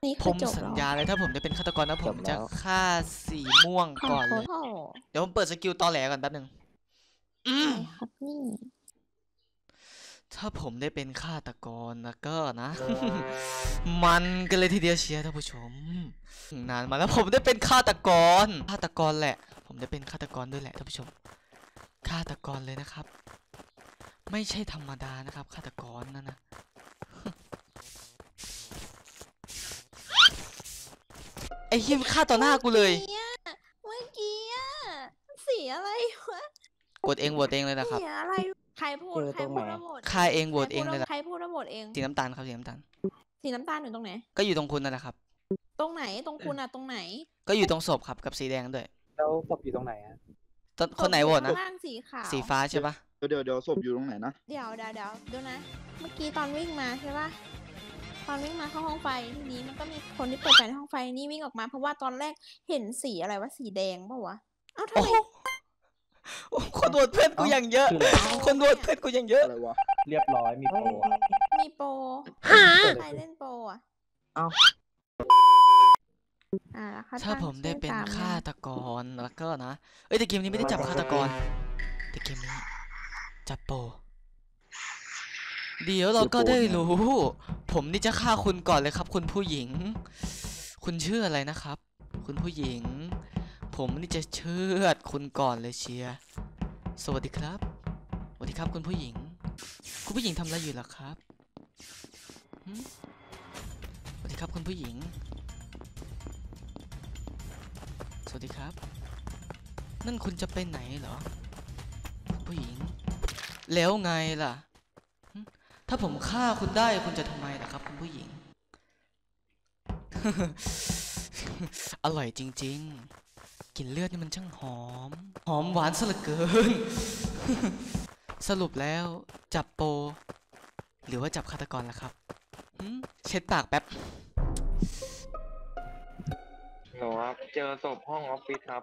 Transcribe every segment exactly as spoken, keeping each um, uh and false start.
ผมสัญญาเลยถ้าผมได้เป็นฆาตกรนะผมจะฆ่าสีม่วงก่อนเลยเดี๋ยวผมเปิดสกิลตอแหลก่อนแป๊บนึงครับนี่ถ้าผมได้เป็นฆาตกรนะก็นะ มันกันเลยทีเดียวเชียร์ท่านผู้ชมนานมาแล้วผมได้เป็นฆาตกรฆาตกรแหละผมได้เป็นฆาตกรด้วยแหละท่านผู้ชมฆาตกรเลยนะครับไม่ใช่ธรรมดานะครับฆาตกรนั่นนะไอ้เหี้ยฆ่าต่อหน้ากูเลยเมื่อกี้อะสีอะไรวะกดเองโหวตเองเลยนะครับสีอะไรใครพูดใครพูดระบบฆ่าเองโหวตเองเลยใครพูดระบบเองสีน้ำตาลครับสีน้ำตาลสีน้ำตาลอยู่ตรงไหนก็อยู่ตรงคุณนั่นแหละครับตรงไหนตรงคุณอะตรงไหนก็อยู่ตรงศพครับกับสีแดงด้วยแล้วศพอยู่ตรงไหนอะคนไหนโหวตนะสีขาวสีฟ้าใช่ปะเดี๋ยวเดี๋ยวศพอยู่ตรงไหนนะเดี๋ยวเดี๋ยวเดี๋ยวดูนะเมื่อกี้ตอนวิ่งมาใช่ปะตอนวิ่งมาเข้าห้องไฟทีนี้มันก็มีคนที่เปิดไฟในห้องไฟนี่วิ่งออกมาเพราะว่าตอนแรกเห็นสีอะไรวะสีแดงป่าวะเอ้าทำไมคนโหวตเพื่อนกูอย่างเยอะคนโหวตเพื่อนกูอย่างเยอะอะไรวะเรียบร้อยมีโปรมีโปรใครเล่นโปรอ่ะเอ้าถ้าผมได้เป็นฆาตกรแล้วก็นะเอ้ยแต่เกมนี้ไม่ได้จับฆาตกรแต่เกมนี้จับโปรเดี๋ยวเราก็ได้รู้ผมนี่จะฆ่าคุณก่อนเลยครับคุณผู้หญิงคุณชื่ออะไรนะครับคุณผู้หญิงผมนี่จะเชือดคุณก่อนเลยเชียร์สวัสดีครับสวัสดีครับคุณผู้หญิงคุณผู้หญิงทำอะไรอยู่ล่ะครับสวัสดีครับคุณผู้หญิงสวัสดีครับนั่นคุณจะไปไหนเหรอคุณผู้หญิงแล้วไงล่ะถ้าผมฆ่าคุณได้คุณจะทำไมล่ะครับคุณผู้หญิง อร่อยจริงๆกลิ่นเลือดนี่มันช่างหอมหอมหวานซะเหลือเกิน สรุปแล้วจับโปหรือว่าจับฆาตกรล่ะครับเช็ดปากแป๊บหนูครับเจอศพห้องออฟฟิศครับ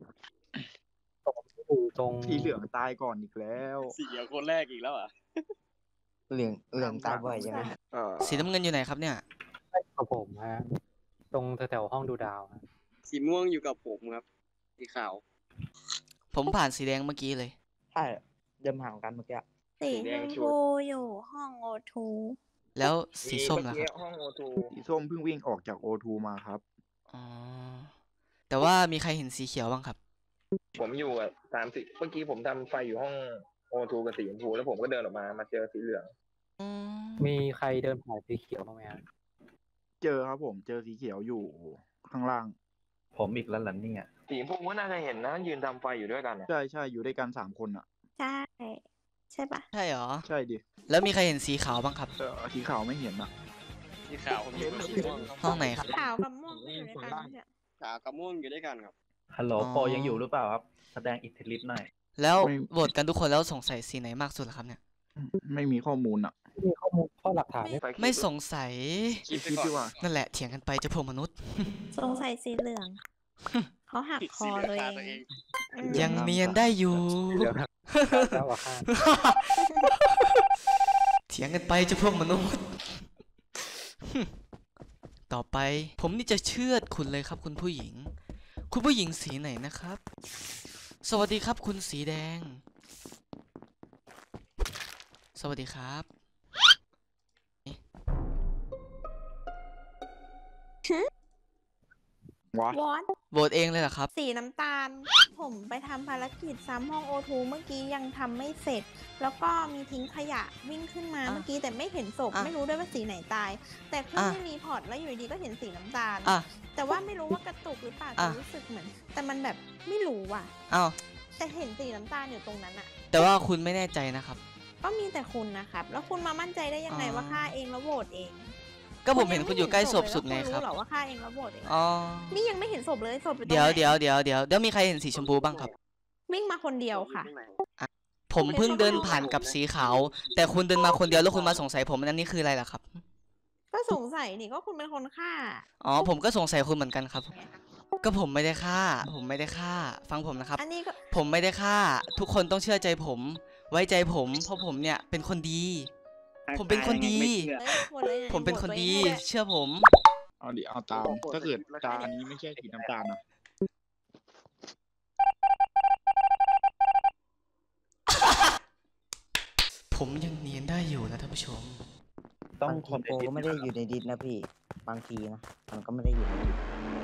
ตรงสีเหลืองตายก่อนอีกแล้วสีเหลืองคนแรกอีกแล้วอ่ะเหลืองเหลืองตายบ่อยใช่ไหมสีน้ำเงินอยู่ไหนครับเนี่ยกับผมฮะตรงแถวๆห้องดูดาวสีม่วงอยู่กับผมครับสีขาวผมผ่านสีแดงเมื่อกี้เลยใช่เดิมห่างกันเมื่อกี้สีชมพูอยู่ห้องโอทูแล้วสีส้มล่ะครับห้องโอทูสีส้มเพิ่งวิ่งออกจากโอทูมาครับอ๋อแต่ว่ามีใครเห็นสีเขียวบ้างครับผมอยู่อ่ะสามสิเมื่อกี้ผมทำไฟอยู่ห้องโอทูกับสีชมพูแล้วผมก็เดินออกมามาเจอสีเหลืองมีใครเดินผ่านสีเขียวบ้างไหมครับเจอครับผมเจอสีเขียวอยู่ข้างล่างผมอีกแล้วหลังนี่อ่ะสีชมพูก็น่าจะเห็นนะยืนทำไฟอยู่ด้วยกันใช่ใช่อยู่ด้วยกันสามคนอ่ะใช่ใช่ปะใช่เหรอใช่ดิแล้วมีใครเห็นสีขาวบ้างครับสีขาวไม่เห็นนะสีขาวผมเห็นสีม่วงห้องไหนครับขาวกับม่วงอยู่ด้วยกันขาวกับม่วงอยู่ด้วยกันครับฮัลโหลโปยังอยู่หรือเปล่าครับแสดงอิทธิฤทธิ์หน่อยแล้วโหวตกันทุกคนแล้วสงสัยสีไหนมากสุดครับเนี่ยไม่มีข้อมูลอ่ะมีข้อมูลข้อหลักฐานไม่สงสัยคิดดีกว่านั่นแหละเถียงกันไปจะพวกมนุษย์สงสัยสีเหลืองเขาหักคอเลยยังเนียนได้อยู่เถียงกันไปจะพวกมนุษย์ต่อไปผมนี่จะเชื่อดคุณเลยครับคุณผู้หญิงคุณผู้หญิงสีไหนนะครับสวัสดีครับคุณสีแดงสวัสดีครับวอตโหวตเองเลยเหรอครับสีน้ำตาลผมไปทำภารกิจซ้ำห้องโอทูเมื่อกี้ยังทำไม่เสร็จแล้วก็มีทิ้งขยะวิ่งขึ้นมาเมื่อกี้แต่ไม่เห็นศพไม่รู้ด้วยว่าสีไหนตายแต่ขึ้นไม่รีพอร์ตแล้วอยู่ดีก็เห็นสีน้ำตาลแต่ว่าไม่รู้ว่ากระตุกหรือเปล่าแต่รู้สึกเหมือนแต่มันแบบไม่รู้ว่ะอ้าวแต่เห็นสีน้ำตาลอยู่ตรงนั้นอะแต่ว่าคุณไม่แน่ใจนะครับก็มีแต่คุณนะครับแล้วคุณมามั่นใจได้ยังไงว่าฆ่าเองแล้วโหวตเองก็ผมเห็นคุณอยู่ใกล้ศพสุดไงครับรู้หรอว่าฆ่าเองแล้วโหวตเองอ๋อนี่ยังไม่เห็นศพเลยศพเดี๋ยวเดี๋ยวเดี๋ยวเดี๋ยวเดี๋ยวมีใครเห็นสีชมพูบ้างครับวิ่งมาคนเดียวค่ะผมเพิ่งเดินผ่านกับสีขาวแต่คุณเดินมาคนเดียวแล้วคุณมาสงสัยผมอันนี้คืออะไรล่ะครับก็สงสัยนี่ก็คุณเป็นคนฆ่าอ๋อผมก็สงสัยคุณเหมือนกันครับก็ผมไม่ได้ฆ่าผมไม่ได้ฆ่าฟังผมนะครับอันนี้ก็ผมไม่ได้ฆ่าทุกคนต้องเชื่อใจผมไว้ใจผมเพราะผมเนี่ยเป็นคนดีผมเป็นคนดีผมเป็นคนดีเชื่อผมเอาดิเอาตาม ถ้าเกิดตานี้ไม่ใช่สีน้ำตาลนะผมยังเนียนได้อยู่นะท่านผู้ชมต้องคอมโปก็ไม่ได้อยู่ในดิสนะพี่บางทีนะมันก็ไม่ได้อยู่ในดิส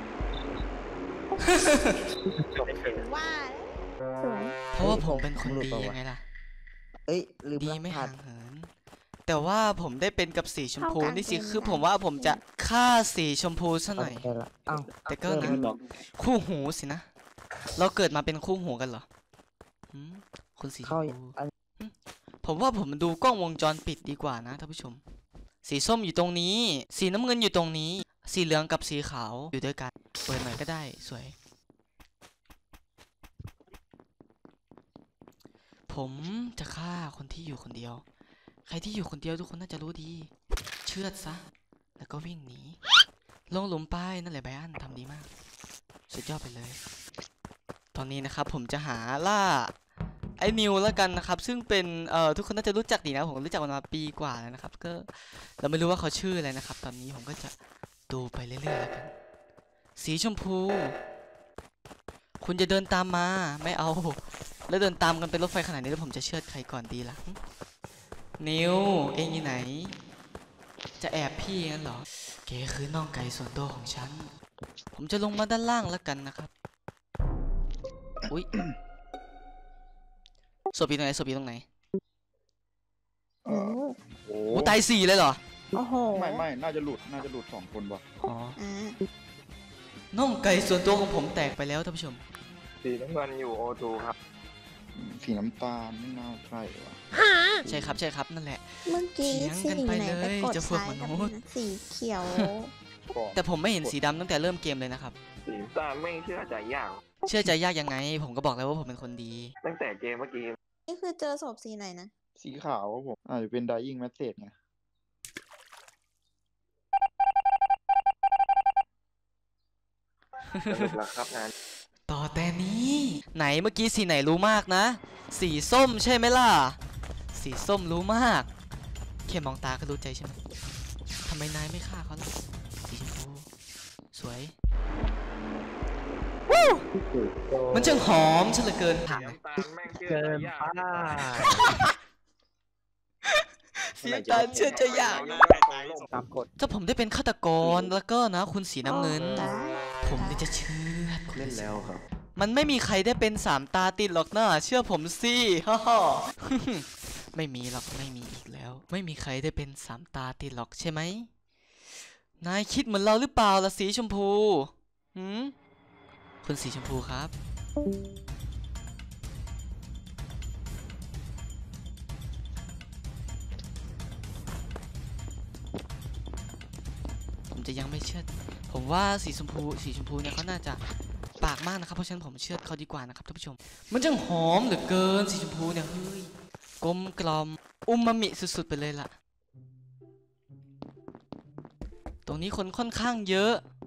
ว่าสวยเพราะว่าผมเป็นคนดียังไงล่ะเอ้ยลืมดีรไม่หัห่าสงเหิน แต่ว่าผมได้เป็นกับสีชมพูนี่สิคือผมว่าผมจะฆ่าสีชมพูซะหน่อยโอเคละอ้าวแต่ก็เริ่นะมไม่บอกคู่หูสินะ เราเกิดมาเป็นคู่หูกันเหรอหืมคุณสีชเข้ามพูอันผมว่าผมดูกล้องวงจรปิดดีกว่านะท่านผู้ชม สีส้มอยู่ตรงนี้ สีน้ำเงินอยู่ตรงนี้ สีเหลืองกับสีขาวอยู่ด้วยกัน เปิดหน่อยก็ได้สวย ผมจะฆ่าคนที่อยู่คนเดียว ใครที่อยู่คนเดียวทุกคนน่าจะรู้ดี เชือดซะ แล้วก็วิ่งหนี ลงหลุมไปนั่นแหละไบอันทำดีมาก สุดยอดไปเลย ตอนนี้นะครับผมจะหาล่าไอ้นิวแล้วกันนะครับ ซึ่งเป็นเอ่อทุกคนน่าจะรู้จักดีนะผมรู้จักมันมาปีกว่าแล้วนะครับ ก็เราไม่รู้ว่าเขาชื่ออะไรนะครับ ตอนนี้ผมก็จะดูไปเรื่อยๆแล้วกัน สีชมพู คุณจะเดินตามมาไม่เอา แล้วเดินตามกันเป็นรถไฟขนาดนี้แล้วผมจะเชือดใครก่อนดีล่ะหึนิวเองอยู่ไหน จะแอบพี่งั้นเหรอเก๋คือน้องไก่ส่วนตัวของฉัน ผมจะลงมาด้านล่างแล้วกันนะครับ อุ๊ย ศพอยู่ตรงไหนศพอยู่ตรงไหนเอโอ้อโหโอ้โอ้ตายสี่เลยเหรอโอ้โหไม่ไม่น่าจะหลุด น่าจะหลุดสองคนว่ะอ๋ออ่าน้องไก่ส่วนตัวของผมแตกไปแล้วท่านผู้ชมสีน้ำเงินอยู่โอทูครับอืมสีน้ำตาลไม่น่าใช่ว่ะใช่ครับใช่ครับนั่นแหละเมื่อกี้เถียงสีกันไหไปนเลยไปกดจะพวกซ้ายมกันนุษย์นะสีเขียวแต่ผมไม่เห็นสีดำตั้งแต่เริ่มเกมเลยนะครับสีน้ำตาลไม่เชื่อใจยากเชื่อใจยากยังไง ผมก็บอกแล้วว่าผมเป็นคนดีตั้งแต่เกมเมื่อกี้นี่คือเจอศพสีไหนนะสีขาวครับผมอาจจะเป็น dying message ไงสนุกแล้วครับงานต่อแต่นี้ ไหนเมื่อกี้สีไหนรู้มากนะ สีส้มใช่ไหมล่ะ สีส้มรู้มากแค่มองตาก็รู้ใจใช่ไหมทำไมนายไม่ฆ่าเขาล่ะสีชมพูสวยวู้มันช่างหอมซะเหลือเกินสีน้ำตาลแม่งเชื่อใจยากสีน้ำตาลเชื่อใจยากตามกฎถ้าผมได้เป็นฆาตกรแล้วก็นะคุณสีน้ำเงินได้ผมเนี่ยจะเชื่อคุณเล่นแล้วครับมันไม่มีใครได้เป็นสามตาติดหรอกนะเชื่อผมสิ ฮ่าฮ่า ไม่มีหรอกไม่มีอีกแล้ว ไม่มีใครได้เป็นสามตาติดหรอกใช่ไหมนายคิดเหมือนเราหรือเปล่าล่ะสีชมพูหืมคุณสีชมพูครับ ผมจะยังไม่เชื่อ ผมว่าสีชมพูสีชมพูเนี่ยเขาน่าจะปากมากนะครับเพราะฉะนั้นผมเชื่อเขาดีกว่านะครับท่านผู้ชม มันจังหอมเหลือเกินสีชมพูเนี่ยเฮ้ยกลมกล่อมอุมามิสุดๆไปเลยล่ะ ตรงนี้คนค่อนข้างเยอะ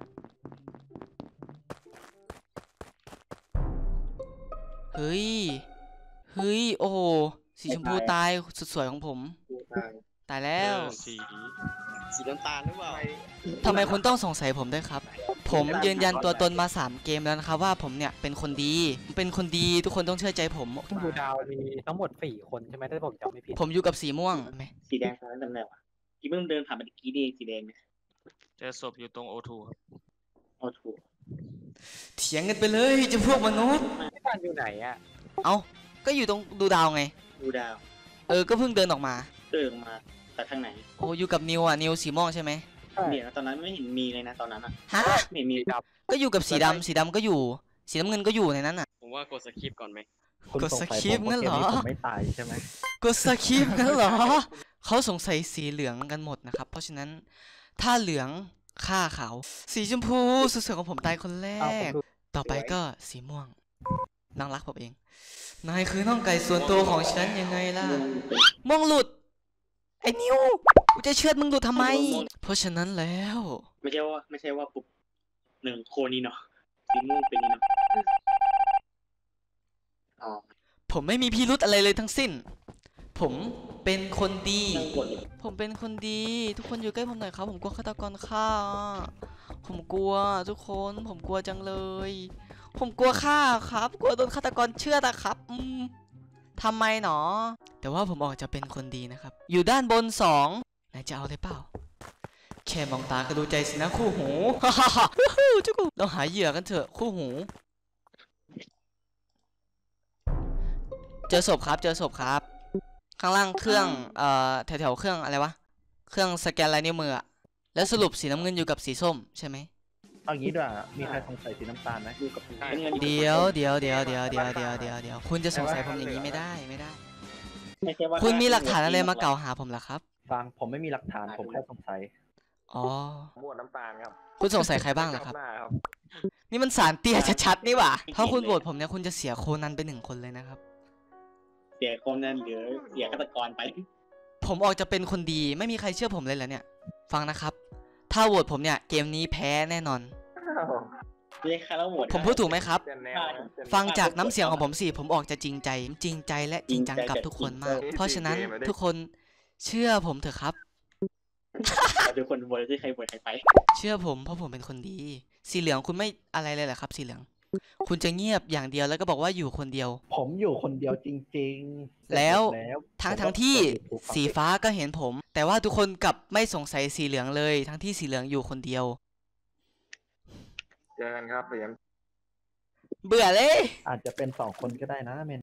เฮ้ยเฮ้ยโอ้โหสีชมพูตายสุดสวยของผม ตายแล้วสีสีน้ำตาลหรือเปล่าทำไมคุณต้องสงสัยผมด้วยครับ ผมยืนยันตัวตนมาสามเกมแล้วนะครับว่าผมเนี่ยเป็นคนดีผมเป็นคนดีทุกคนต้องเชื่อใจผมต้องดูดาวมีทั้งหมดสี่คนใช่ไหมถ้าผมจำไม่ผิดผมอยู่กับสีม่วงไหมสีแดงตอนนั้นจำได้ปะที่เพิ่งเดินผ่านมาตะกี้นี่เองสีแดงเนี่ยเจอศพอยู่ตรงโอทูครับเอาถูกเถียงกันไปเลยจะพวกมนุษย์ที่บ้านอยู่ไหนอ่ะเอ้าก็อยู่ตรงดูดาวไงดูดาวเออก็เพิ่งเดินออกมาเดินมาแต่ทางไหนโอ้อยู่กับนิวอ่ะนิวสีม่วงใช่ไหมใช่เดี๋ยวนะตอนนั้นไม่เห็นมีเลยนะตอนนั้นอ่ะฮะไม่เห็นมีดับก็อยู่กับสีดำสีดำก็อยู่ สีน้ำเงินก็อยู่ในนั้นอ่ะผมว่ากดสคริปต์ก่อนไหมคุณกดสงสัยสคริปต์ผมงั้นเหรอว่าเกมผมไม่ตายใช่ไหมกดสคริปต์งั้นเหรอ เขาสงสัยสีเหลืองกันหมดนะครับ เพราะฉะนั้นถ้าเหลืองฆ่าเขา สีชมพูสุดสวยของผมตายคนแรเอาผมกดูต่อไปก็สีม่วงน้องรักผมเอง นายคือน้องไก่ส่วนตัวของฉันยังไงล่ะ ม่วงหลุด ไอ้นิวกูจะเชือดมึงหลุดทำไม เพราะฉะนั้นแล้วไม่ใช่ว่าไม่ใช่ว่าปุ๊บหนึ่งโคนี่เนาะสีม่วงเป็นนี่เนาะอ๋อผมไม่มีพิรุธอะไรเลยทั้งสิ้นผมเป็นคนดีนั่งกดเลยผมเป็นคนดี ทุกคนอยู่ใกล้ผมหน่อยครับผมกลัวฆาตกรฆ่าผมกลัวทุกคนผมกลัวจังเลย ผมกลัวฆ่าครับกลัวโดนฆาตกรเชื่อดอะครับอืมทำไมหนอ แต่ว่าผมออกจะเป็นคนดีนะครับ อยู่ด้านบนสองนายจะเอาเลยเปล่าแค่มองตาก็ดูใจสินะคู่หู ฮ่าฮ่าฮ่าจุกเราหาเหยื่อกันเถอะคู่หู เจอศพครับเจอศพครับ ข้างล่างเครื่องเอ่อแถวๆเครื่องอะไรวะเครื่องสแกนลายนิ้วมืออะแล้วสรุปสีน้ำเงินอยู่กับสีส้มใช่ไหมเอางี้ด้วยมีใครสงสัยสีน้ำตาลไหมอยู่กับสีน้ำเงินเดี๋ยวเดี๋ยวเดี๋ยวเดี๋ยวเดี๋ยวเดี๋ยวเดี๋ยวเดี๋ยวคุณจะสงสัยผมอย่างนี้ไม่ได้ไม่ได้ไม่ใช่ว่าคุณมีหลักฐานอะไรมากล่าวหาผมเหรอครับฟังผมไม่มีหลักฐานผมแค่สงสัยอ๋อม่วน้ำตาลครับคุณสงสัยใครบ้างเหรอครับหน้าครับนี่มันสารเตี้ยชัดๆนี่หว่าถ้าคุณโหวตผมเนี่ยคุณจะเสียโคนันไปหนึ่งคนเลยนะครับเสียคนนั้นหรือเสียฆาตกรไปผมออกจะเป็นคนดีไม่มีใครเชื่อผมเลยเหรอเนี่ย ฟังนะครับ ถ้าโหวตผมเนี่ยเกมนี้แพ้แน่นอนไม่ใช่ค่าแล้วหมดผมพูดถูกไหมครับเปลี่ยนแนวนะเปลี่ยนแนวฟังจากน้ำเสียงของผมสิผมออกจะจริงใจ จริงใจและจริงจังกับทุกคนมาก เพราะฉะนั้นทุกคนเชื่อผมเถอะครับทุกคนโหวตที่ใครโหวตใครไปเชื่อผมเพราะผมเป็นคนดี สีเหลืองคุณไม่อะไรเลยเหรอครับ สีเหลือง คุณจะเงียบอย่างเดียวแล้วก็บอกว่าอยู่คนเดียวผมอยู่คนเดียวจริงๆแล้วเสร็จหมดทั้งผมก็ทั้งที่กด YouTube ฟังสีฟ้าก็เห็นผม แต่ว่าทุกคนกลับไม่สงสัยสีเหลืองเลย ทั้งที่สีเหลืองอยู่คนเดียวเจอกันครับเปลี่ยนเบื่อเลยอาจจะเป็นสองคนก็ได้นะเมน